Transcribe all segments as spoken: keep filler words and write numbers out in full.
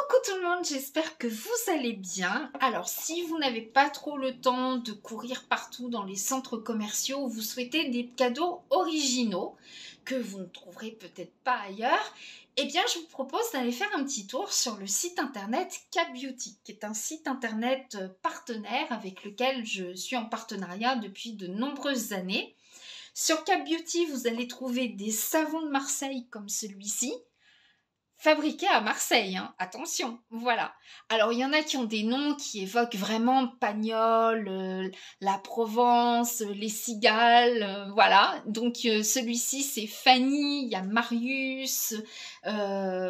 Coucou tout le monde, j'espère que vous allez bien. Alors si vous n'avez pas trop le temps de courir partout dans les centres commerciaux, vous souhaitez des cadeaux originaux que vous ne trouverez peut-être pas ailleurs, eh bien je vous propose d'aller faire un petit tour sur le site internet Cap Beauty, qui est un site internet partenaire avec lequel je suis en partenariat depuis de nombreuses années. Sur Cap Beauty, vous allez trouver des savons de Marseille comme celui-ci, fabriqués à Marseille, hein, attention, voilà. Alors, il y en a qui ont des noms qui évoquent vraiment Pagnol, euh, la Provence, euh, les cigales, euh, voilà. Donc, euh, celui-ci, c'est Fanny, il y a Marius. Euh,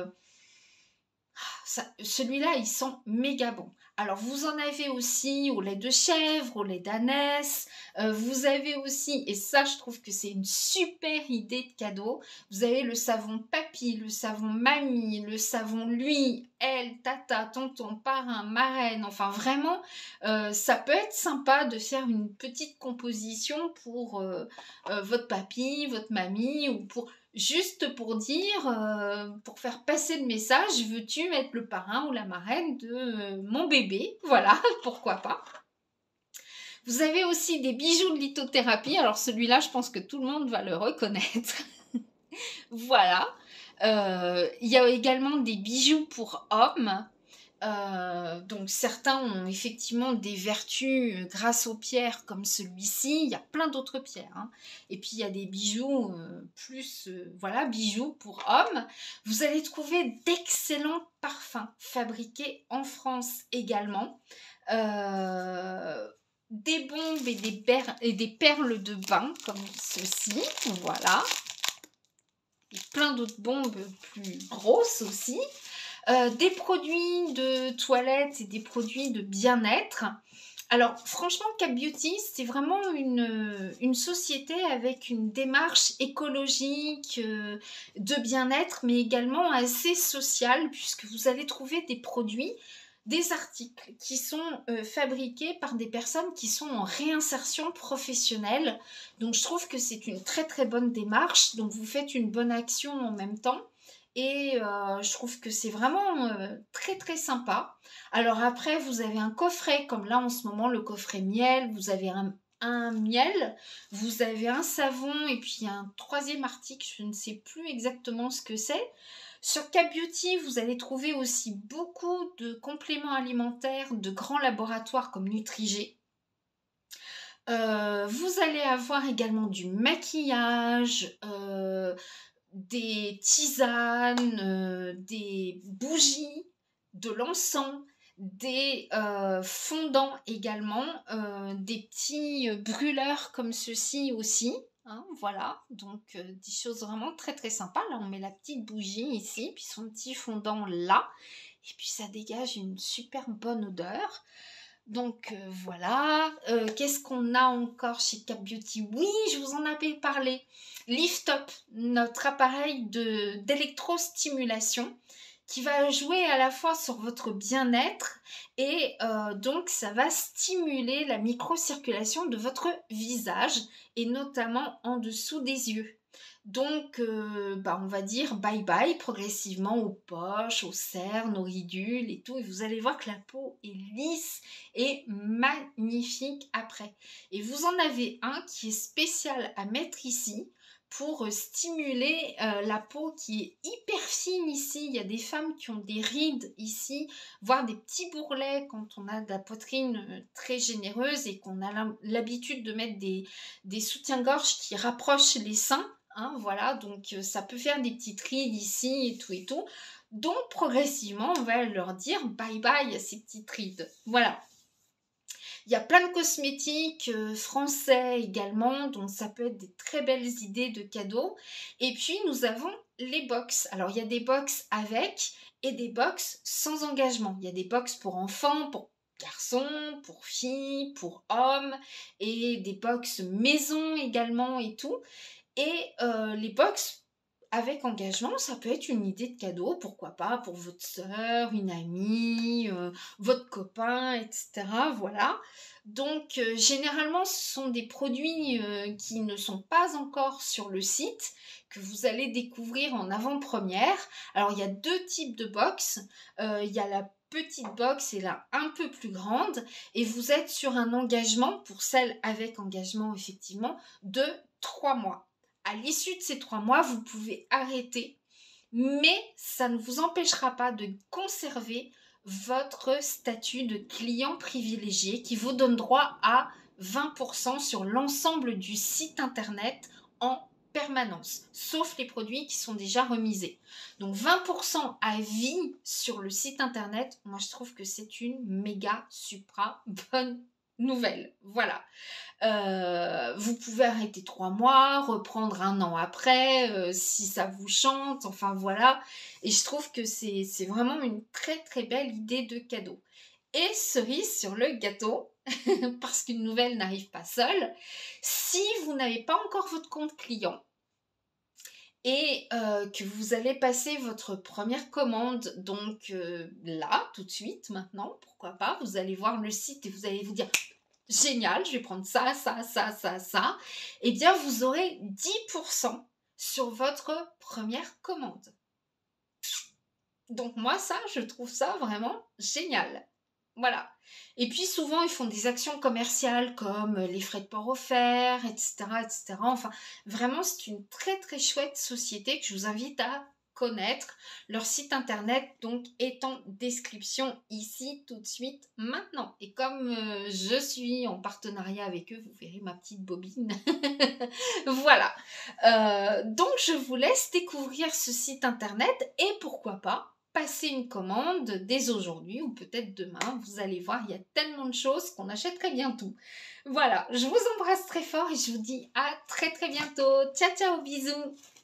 ça- celui-là, il sent méga bon. Alors, vous en avez aussi au lait de chèvre, au lait d'ânesse. Euh, vous avez aussi, et ça, je trouve que c'est une super idée de cadeau, vous avez le savon papy, le savon mamie, le savon lui, elle, tata, tonton, parrain, marraine. Enfin, vraiment, euh, ça peut être sympa de faire une petite composition pour euh, euh, votre papy, votre mamie, ou pour juste pour dire, euh, pour faire passer le message, veux-tu être le parrain ou la marraine de euh, mon bébé? Voilà, pourquoi pas. Vous avez aussi des bijoux de lithothérapie. Alors celui-là, je pense que tout le monde va le reconnaître. Voilà. Euh, il y a également des bijoux pour hommes. Euh, donc certains ont effectivement des vertus grâce aux pierres comme celui-ci. Il y a plein d'autres pierres, hein. Et puis il y a des bijoux euh, plus, euh, voilà, bijoux pour hommes. Vous allez trouver d'excellents parfums fabriqués en France également. Euh, des bombes et des, per- et des perles de bain comme ceci, voilà. Et plein d'autres bombes plus grosses aussi. Euh, des produits de toilette et des produits de bien-être. Alors franchement, Cap Beauty, c'est vraiment une, une société avec une démarche écologique, euh, de bien-être, mais également assez sociale, puisque vous allez trouver des produits, des articles qui sont euh, fabriqués par des personnes qui sont en réinsertion professionnelle. Donc je trouve que c'est une très très bonne démarche. Donc vous faites une bonne action en même temps. Et euh, je trouve que c'est vraiment euh, très très sympa. Alors après, vous avez un coffret, comme là en ce moment, le coffret miel. Vous avez un, un miel, vous avez un savon et puis un troisième article, je ne sais plus exactement ce que c'est. Sur Cap Beauty, vous allez trouver aussi beaucoup de compléments alimentaires de grands laboratoires comme Nutri-G. Euh, vous allez avoir également du maquillage, euh, des tisanes, euh, des bougies, de l'encens, des euh, fondants également, euh, des petits euh, brûleurs comme ceci aussi. Hein, voilà, donc euh, des choses vraiment très très sympas. Là, on met la petite bougie ici, puis son petit fondant là, et puis ça dégage une super bonne odeur. Donc euh, voilà, euh, qu'est-ce qu'on a encore chez Cap Beauty? Oui, je vous en avais parlé. Lift Up, notre appareil de d'électrostimulation qui va jouer à la fois sur votre bien-être et euh, donc ça va stimuler la microcirculation de votre visage et notamment en dessous des yeux. Donc, euh, bah, on va dire bye bye progressivement aux poches, aux cernes, aux ridules et tout. Et vous allez voir que la peau est lisse et magnifique après. Et vous en avez un qui est spécial à mettre ici pour stimuler euh, la peau qui est hyper fine ici. Il y a des femmes qui ont des rides ici, voire des petits bourrelets quand on a de la poitrine très généreuse et qu'on a l'habitude de mettre des, des soutiens-gorge qui rapprochent les seins. Hein, voilà, donc euh, ça peut faire des petites rides ici et tout et tout. Donc progressivement, on va leur dire bye bye à ces petites rides. Voilà. Il y a plein de cosmétiques euh, français également, donc ça peut être des très belles idées de cadeaux. Et puis nous avons les box. Alors il y a des box avec et des box sans engagement. Il y a des box pour enfants, pour garçons, pour filles, pour hommes et des box maison également et tout. Et euh, les box avec engagement, ça peut être une idée de cadeau, pourquoi pas, pour votre sœur, une amie, euh, votre copain, et cetera. Voilà. Donc, euh, généralement, ce sont des produits euh, qui ne sont pas encore sur le site, que vous allez découvrir en avant-première. Alors, il y a deux types de box. Euh, il y a la petite box et la un peu plus grande. Et vous êtes sur un engagement, pour celle avec engagement, effectivement, de trois mois. À l'issue de ces trois mois, vous pouvez arrêter, mais ça ne vous empêchera pas de conserver votre statut de client privilégié qui vous donne droit à vingt pour cent sur l'ensemble du site internet en permanence, sauf les produits qui sont déjà remisés. Donc vingt pour cent à vie sur le site internet, moi je trouve que c'est une méga supra bonne nouvelle. Voilà. Euh, vous pouvez arrêter trois mois, reprendre un an après, euh, si ça vous chante, enfin voilà. Et je trouve que c'est c'est vraiment une très très belle idée de cadeau. Et cerise sur le gâteau, parce qu'une nouvelle n'arrive pas seule, si vous n'avez pas encore votre compte client, et euh, que vous allez passer votre première commande, donc euh, là, tout de suite, maintenant, pourquoi pas, vous allez voir le site et vous allez vous dire « Génial, je vais prendre ça, ça, ça, ça, ça », eh bien, vous aurez dix pour cent sur votre première commande. Donc moi, ça, je trouve ça vraiment génial. Voilà. Et puis souvent, ils font des actions commerciales comme les frais de port offerts, et cetera, et cetera. Enfin, vraiment, c'est une très très chouette société que je vous invite à connaître. Leur site internet, donc, est en description ici, tout de suite, maintenant. Et comme euh, je suis en partenariat avec eux, vous verrez ma petite bobine. Voilà. Euh, donc, je vous laisse découvrir ce site internet et pourquoi pas passer une commande dès aujourd'hui ou peut-être demain. Vous allez voir, il y a tellement de choses qu'on achèterait bientôt. Voilà, je vous embrasse très fort et je vous dis à très très bientôt. Ciao, ciao, bisous.